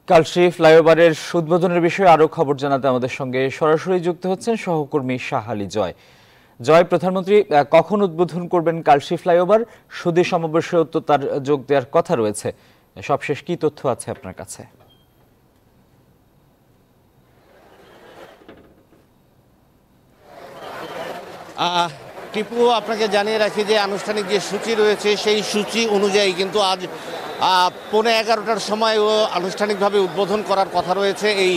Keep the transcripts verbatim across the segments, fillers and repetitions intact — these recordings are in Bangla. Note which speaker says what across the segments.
Speaker 1: কালশী ফ্লাইওভারের উদ্বোধনের বিষয়ে আরো খবর জানাতে আমাদের সঙ্গে সরাসরি যুক্ত হচ্ছেন সহকর্মী শাহ আলী জয়। জয়, প্রধানমন্ত্রী কখন উদ্বোধন করবেন কালশী ফ্লাইওভার? সুধী সমাবেশেও তো তার যোগ দেওয়ার কথা রয়েছে। সবশেষ কি তথ্য আছে আপনার কাছে?
Speaker 2: টিপু, আপনাকে জানিয়ে রাখি যে আনুষ্ঠানিক যে সূচি রয়েছে সেই সূচি অনুযায়ী কিন্তু আজ পৌনে এগারোটার সময় ও আনুষ্ঠানিকভাবে উদ্বোধন করার কথা রয়েছে। এই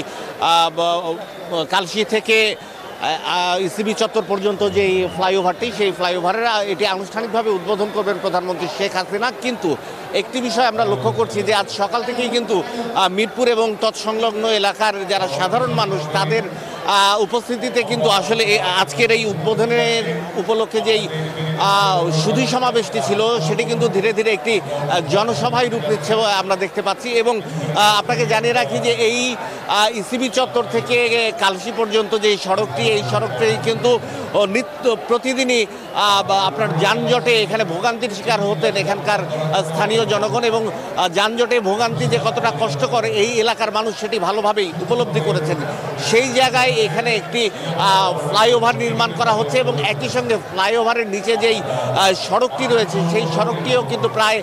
Speaker 2: কালশী থেকে ইসিবি চত্বর পর্যন্ত যে এই ফ্লাইওভারটি, সেই ফ্লাইওভারের এটি আনুষ্ঠানিকভাবে উদ্বোধন করবেন প্রধানমন্ত্রী শেখ হাসিনা। কিন্তু একটি বিষয় আমরা লক্ষ্য করছি যে আজ সকাল থেকেই কিন্তু মিরপুর এবং তৎসংলগ্ন এলাকার যারা সাধারণ মানুষ তাদের উপস্থিতিতে কিন্তু আসলে আজকের এই উদ্বোধনের উপলক্ষে যেই সুধী সমাবেশটি ছিল সেটি কিন্তু ধীরে ধীরে একটি জনসভায় রূপ নিচ্ছে আমরা দেখতে পাচ্ছি। এবং আপনাকে জানিয়ে রাখি যে এই ইসিবি চত্বর থেকে কালশী পর্যন্ত যে সড়কটি, এই সড়কটি কিন্তু নিত্য প্রতিদিনই আপনার যানজটে এখানে ভোগান্তির শিকার হতেন এখানকার স্থানীয় জনগণ, এবং যানজটে ভোগান্তি যে কতটা কষ্টকর এই এলাকার মানুষ সেটি ভালোভাবেই উপলব্ধি করেছেন। সেই জায়গায় এখানে একটি ফ্লাইওভার নির্মাণ করা হচ্ছে এবং একই সঙ্গে ফ্লাইওভারের নিচে যেই সড়কটি রয়েছে সেই সড়কটিও কিন্তু প্রায়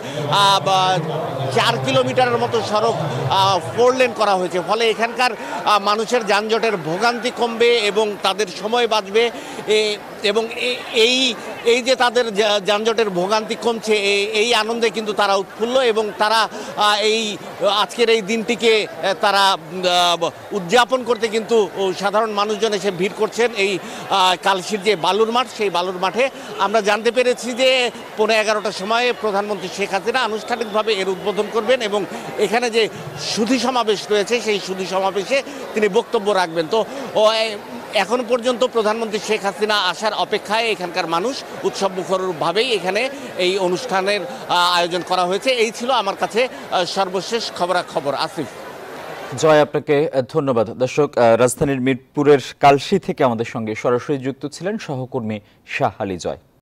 Speaker 2: চার কিলোমিটারের মতো সড়ক ফোর লেন করা হয়েছে। ফলে এখানকার মানুষের যানজটের ভোগান্তি কমবে এবং তাদের সময় বাঁচবে, এবং এই এই যে তাদের যানজটের ভোগান্তি কমছে এই আনন্দে কিন্তু তারা উৎফুল্ল, এবং তারা এই আজকের এই দিনটিকে তারা উদযাপন করতে কিন্তু সাধারণ মানুষজন এসে ভিড় করছেন এই কালশীর যে বালুর মাঠ, সেই বালুর মাঠে। আমরা জানতে পেরেছি যে পৌনে এগারোটার সময়ে প্রধানমন্ত্রী শেখ হাসিনা আনুষ্ঠানিকভাবে এর উদ্বোধন করবেন এবং এখানে যে সুধী সমাবেশ রয়েছে সেই সুধী সমাবেশে তিনি বক্তব্য রাখবেন। তো এখন পর্যন্ত প্রধানমন্ত্রী শেখ হাসিনা আসার অপেক্ষায় এখানকার মানুষ উৎসবমুখরভাবেই এখানে এই অনুষ্ঠানের আয়োজন করা হয়েছে। এই ছিল আমার কাছে সর্বশেষ খবরাখবর। আসিফ।
Speaker 1: জয়, আপনাকে ধন্যবাদ। দর্শক, রাজধানীর মিরপুরের কালশী থেকে আমাদের সঙ্গে সরাসরি যুক্ত ছিলেন সহকর্মী শাহ আলী জয়।